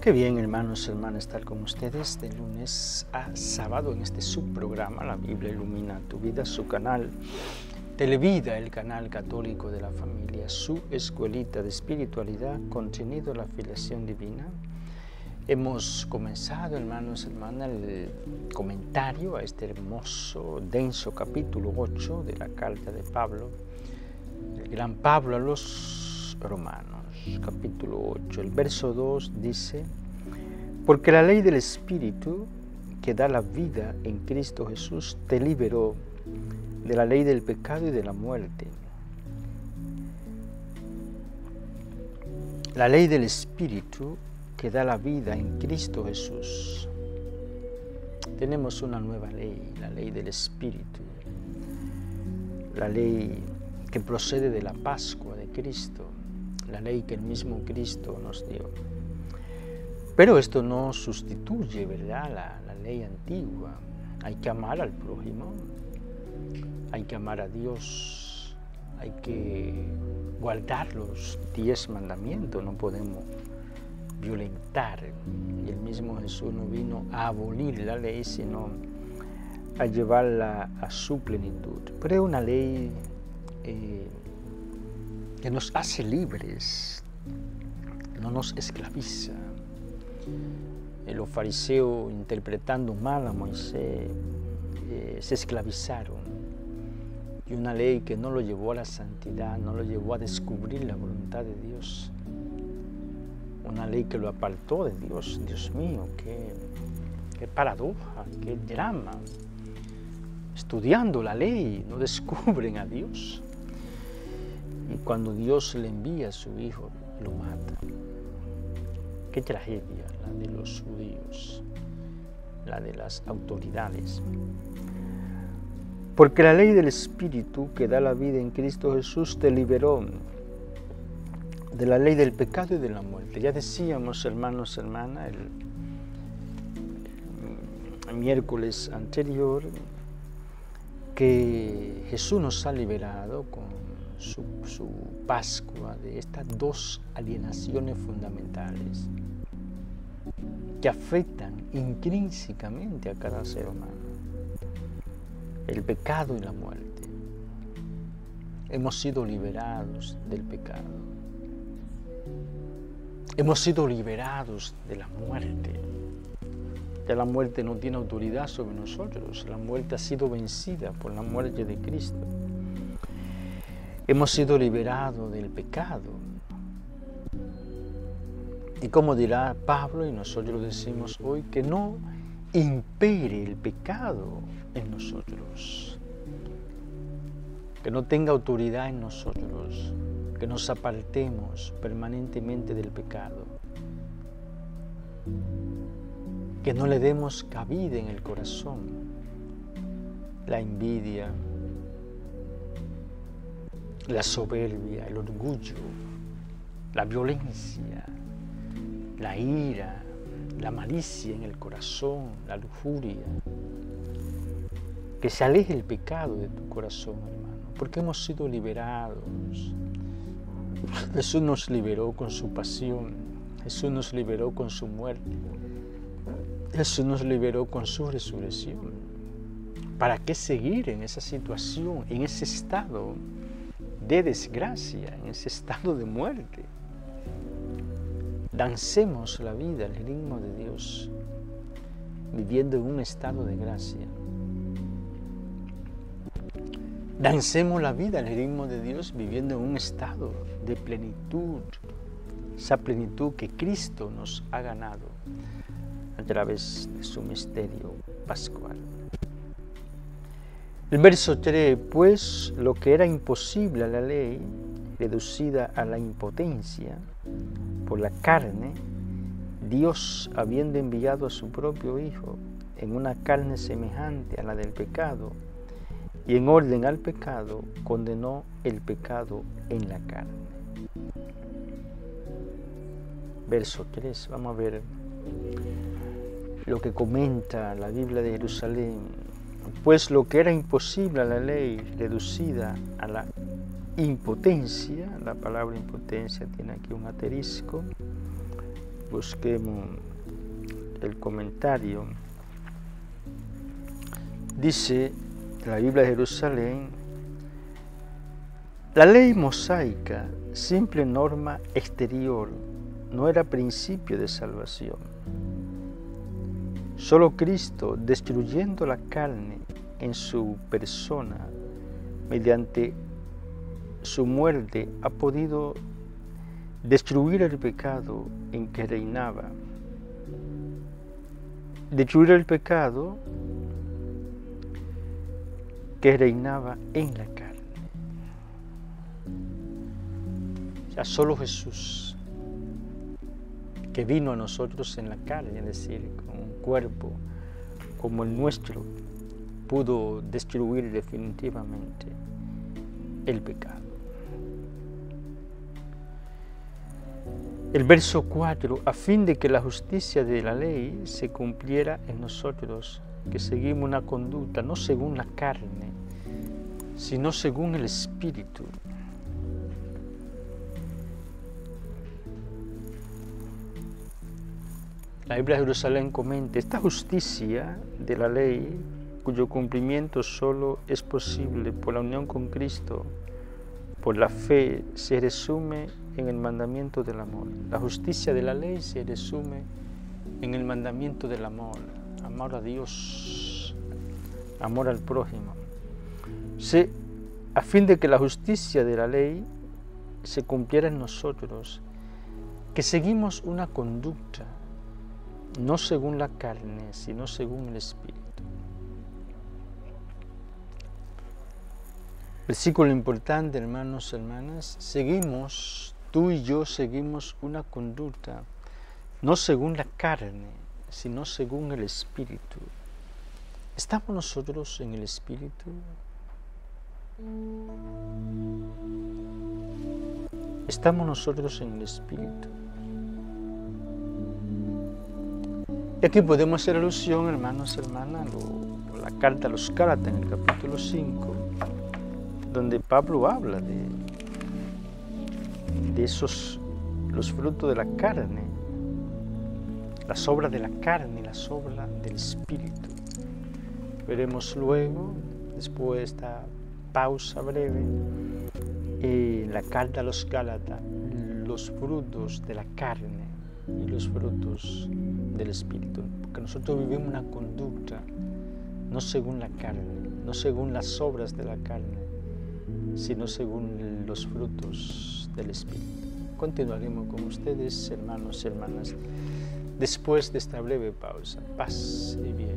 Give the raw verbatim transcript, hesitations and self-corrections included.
Qué bien, hermanos y hermanas, estar con ustedes de lunes a sábado en este subprograma, La Biblia Ilumina Tu Vida, su canal Televida, el canal católico de la familia, su escuelita de espiritualidad, contenido la filiación divina. Hemos comenzado, hermanos y hermanas, el comentario a este hermoso, denso capítulo ocho de la carta de Pablo, el gran Pablo a los romanos. Capítulo ocho, el verso dos dice: porque la ley del Espíritu que da la vida en Cristo Jesús te liberó de la ley del pecado y de la muerte. La ley del Espíritu que da la vida en Cristo Jesús. Tenemos una nueva ley, la ley del Espíritu, la ley que procede de la Pascua de Cristo, la ley que el mismo Cristo nos dio. Pero esto no sustituye, ¿verdad?, la, la ley antigua. Hay que amar al prójimo, hay que amar a Dios, hay que guardar los diez mandamientos, no podemos violentar. Y el mismo Jesús no vino a abolir la ley, sino a llevarla a su plenitud. Pero es una ley eh, que nos hace libres, no nos esclaviza. Los fariseos, interpretando mal a Moisés, eh, se esclavizaron. Y una ley que no lo llevó a la santidad, no lo llevó a descubrir la voluntad de Dios. Una ley que lo apartó de Dios. Dios mío, qué, qué paradoja, qué drama. Estudiando la ley, no descubren a Dios. Y cuando Dios le envía a su Hijo, lo mata. Qué tragedia la de los judíos, la de las autoridades. Porque la ley del Espíritu que da la vida en Cristo Jesús te liberó de la ley del pecado y de la muerte. Ya decíamos, hermanos y hermanas, el, el miércoles anterior, que Jesús nos ha liberado con Su, su Pascua de estas dos alienaciones fundamentales que afectan intrínsecamente a cada ser humano: el pecado y la muerte. Hemos sido liberados del pecado, hemos sido liberados de la muerte. Ya la muerte no tiene autoridad sobre nosotros, la muerte ha sido vencida por la muerte de Cristo. Hemos sido liberados del pecado. Y como dirá Pablo, y nosotros lo decimos hoy, que no impere el pecado en nosotros, que no tenga autoridad en nosotros, que nos apartemos permanentemente del pecado, que no le demos cabida en el corazón la envidia, la soberbia, el orgullo, la violencia, la ira, la malicia en el corazón, la lujuria. Que se aleje el pecado de tu corazón, hermano, porque hemos sido liberados. Jesús nos liberó con su pasión, Jesús nos liberó con su muerte, Jesús nos liberó con su resurrección. ¿Para qué seguir en esa situación, en ese estado de desgracia, en ese estado de muerte? Dancemos la vida al ritmo de Dios, viviendo en un estado de gracia. Dancemos la vida al ritmo de Dios, viviendo en un estado de plenitud, esa plenitud que Cristo nos ha ganado a través de su misterio pascual. El verso tres, pues lo que era imposible a la ley, reducida a la impotencia por la carne, Dios, habiendo enviado a su propio Hijo en una carne semejante a la del pecado, y en orden al pecado, condenó el pecado en la carne. Verso tres, vamos a ver lo que comenta la Biblia de Jerusalén. Pues lo que era imposible a la ley, reducida a la impotencia, la palabra impotencia tiene aquí un asterisco, busquemos el comentario. Dice la Biblia de Jerusalén: la ley mosaica, simple norma exterior, no era principio de salvación. Solo Cristo, destruyendo la carne en su persona, mediante su muerte, ha podido destruir el pecado en que reinaba. Destruir el pecado que reinaba en la carne. O sea, solo Jesús, que vino a nosotros en la carne, es decir, con un cuerpo como el nuestro, pudo destruir definitivamente el pecado. El verso cuatro, a fin de que la justicia de la ley se cumpliera en nosotros, que seguimos una conducta no según la carne, sino según el Espíritu. La Biblia de Jerusalén comenta: esta justicia de la ley, cuyo cumplimiento solo es posible por la unión con Cristo, por la fe, se resume en el mandamiento del amor. La justicia de la ley se resume en el mandamiento del amor. Amor a Dios, amor al prójimo. Se, a fin de que la justicia de la ley se cumpliera en nosotros, que seguimos una conducta no según la carne, sino según el Espíritu. Versículo importante, hermanos y hermanas. Seguimos, tú y yo seguimos una conducta no según la carne, sino según el Espíritu. ¿Estamos nosotros en el Espíritu? ¿Estamos nosotros en el Espíritu? Y aquí podemos hacer alusión, hermanos y hermanas, a la carta a los Gálatas en el capítulo cinco, donde Pablo habla de, de esos, los frutos de la carne, las obras de la carne y las obras del Espíritu. Veremos luego, después de esta pausa breve, en la carta a los Gálatas, los frutos de la carne y los frutos del Espíritu, porque nosotros vivimos una conducta no según la carne, no según las obras de la carne, sino según los frutos del Espíritu. Continuaremos con ustedes, hermanos y hermanas, después de esta breve pausa. Paz y bien.